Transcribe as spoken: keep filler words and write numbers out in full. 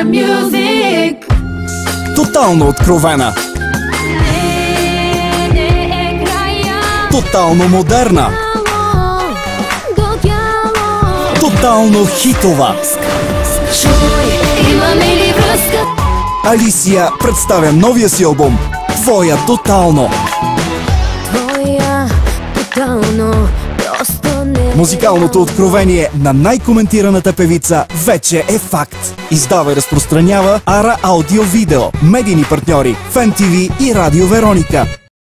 rap music. Тотално откровена. Тотално модерна. Тотално хитова. Алисия представя новия си албум Твоя тотално. Музикалното откровение на най-коментираната певица вече е факт. Издава и разпространява Ара Аудио Видео. Медийни партньори Фен ТВ и Радио Вероника.